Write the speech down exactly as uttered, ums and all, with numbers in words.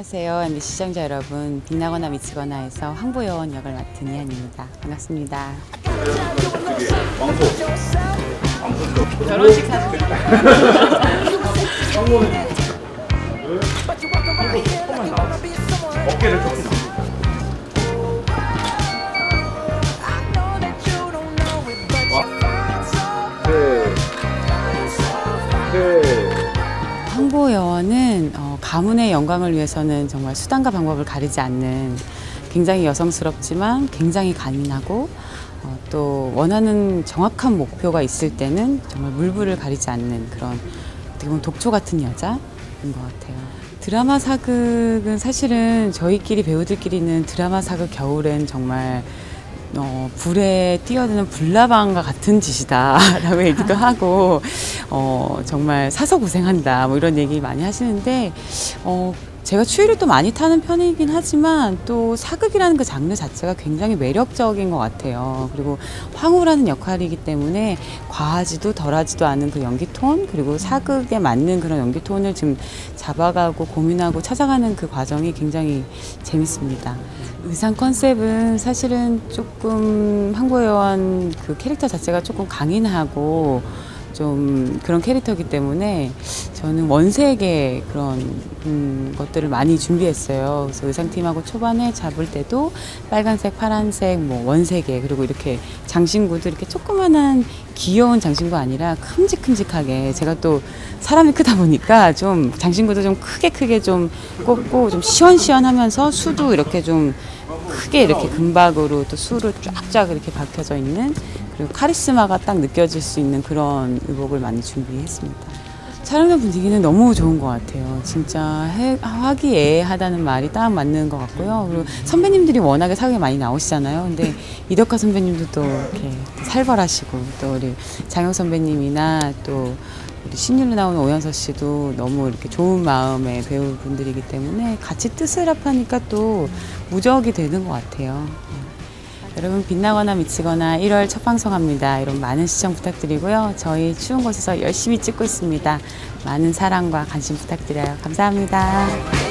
안녕하세요. 엠비씨 시청자 여러분. 빛나거나 미치거나에서 황보여원 역을 맡은 이한입니다. 반갑습니다. 왕소. 결혼식 사진. 어깨를 조금 황보여원은 어, 가문의 영광을 위해서는 정말 수단과 방법을 가리지 않는 굉장히 여성스럽지만 굉장히 강인하고 어, 또 원하는 정확한 목표가 있을 때는 정말 물불을 가리지 않는 그런 어떻게 보면 독초 같은 여자인 것 같아요. 드라마 사극은 사실은 저희끼리 배우들끼리는 드라마 사극 겨울엔 정말 어, 불에 뛰어드는 불나방과 같은 짓이다 라고 얘기도 하고 어, 정말 사서 고생한다 뭐 이런 얘기 많이 하시는데 어, 제가 추위를 또 많이 타는 편이긴 하지만 또 사극이라는 그 장르 자체가 굉장히 매력적인 것 같아요. 그리고 황후라는 역할이기 때문에 과하지도 덜하지도 않은 그 연기 톤, 그리고 사극에 맞는 그런 연기 톤을 지금 잡아가고 고민하고 찾아가는 그 과정이 굉장히 재밌습니다. 의상 컨셉은 사실은 조금 황보여원 그 캐릭터 자체가 조금 강인하고 좀 그런 캐릭터이기 때문에 저는 원색의 그런 음, 것들을 많이 준비했어요. 그래서 의상팀하고 초반에 잡을 때도 빨간색, 파란색, 뭐 원색에, 그리고 이렇게 장신구도 이렇게 조그만한 귀여운 장신구 아니라 큼직큼직하게, 제가 또 사람이 크다 보니까 좀 장신구도 좀 크게 크게 좀 꽂고 좀 시원시원하면서 수도 이렇게 좀 크게 이렇게 금박으로 또 수로 쫙쫙 이렇게 박혀져 있는, 그리고 카리스마가 딱 느껴질 수 있는 그런 의복을 많이 준비했습니다. 촬영장 분위기는 너무 좋은 것 같아요. 진짜 해, 화기애애하다는 말이 딱 맞는 것 같고요. 그리고 선배님들이 워낙에 사극에 많이 나오시잖아요. 근데 이덕화 선배님도 또 이렇게 살벌하시고, 또 우리 장혁 선배님이나 또 우리 신율로 나오는 오연서 씨도 너무 이렇게 좋은 마음의 배우분들이기 때문에 같이 뜻을 합하니까 또 무적이 되는 것 같아요. 여러분, 빛나거나 미치거나 일월 첫 방송합니다. 여러분 많은 시청 부탁드리고요. 저희 추운 곳에서 열심히 찍고 있습니다. 많은 사랑과 관심 부탁드려요. 감사합니다.